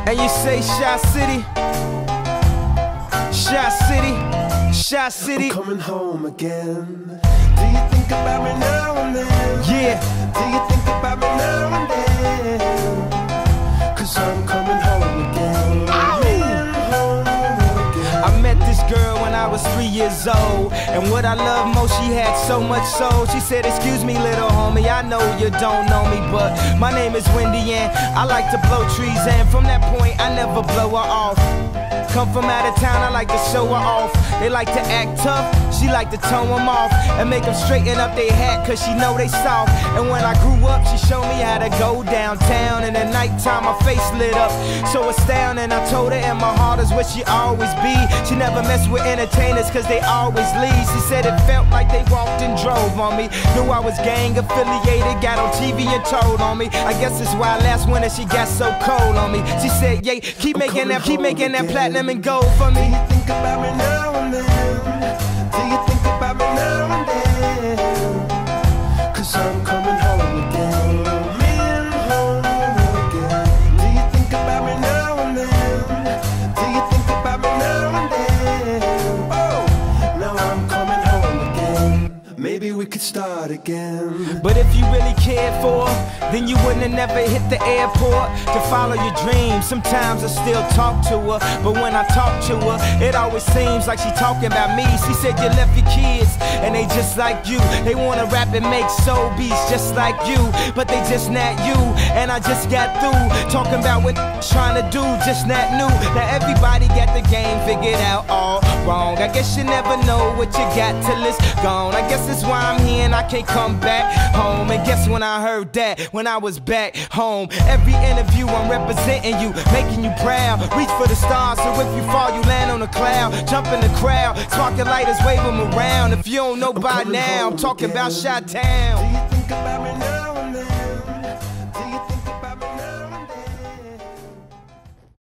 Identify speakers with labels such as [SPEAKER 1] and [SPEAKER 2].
[SPEAKER 1] And you say Shy City, Shy City, Shy City.
[SPEAKER 2] I'm coming home again. Do you think about me now and then?
[SPEAKER 1] Yeah.
[SPEAKER 2] Do you think about me now and then? 'Cause I'm coming home again.
[SPEAKER 1] I met this girl when I was 3 years old, and what I love most, she had so much soul. She said, excuse me little homie, I know you don't know me, but my name is Wendy and I like to blow trees, and from that point I never blow her off. Come from out of town, I like to show her off. They like to act tough, she like to tone them off and make them straighten up their hat, cause she know they soft. And when I grew up, she showed me how to go downtown, and at nighttime my face lit up so astounding. I told her and my heart is where she always be. She never mess with entertainers cause they always leave. She said it felt like they walked and drove on me. Knew I was gang affiliated, got on TV and told on me. I guess that's why last winter she got so cold on me. She said, yeah, keep making that platinum and gold for me.
[SPEAKER 2] Do you think about me now and then? Do you think about me now and then? 'Cause I'm coming home again. Me and home again. Do you think about me now and then? Do you think about me now and then? Oh, now I'm coming home again. Maybe we could start again.
[SPEAKER 1] But if you really cared for her, then you wouldn't have never hit the airport to follow your dreams. Sometimes I still talk to her, but when I talk to her, it always seems like she talking about me. She said you left your kids, and they just like you. They wanna rap and make soul beats just like you, but they just not you. And I just got through talking about what trying to do, just not new. Now everybody got the game figured out all wrong. I guess you never know what you got till it's gone. I guess that's why I'm here and I can't come back home. And guess when I heard that, when I was back home. Every interview I'm representing you, making you proud. Reach for the stars, so if you fall you land on a cloud. Jump in the crowd, sparking lighters, wave them around. If you don't know by now, I'm talking about Chi-Town.
[SPEAKER 2] Do you think about me now?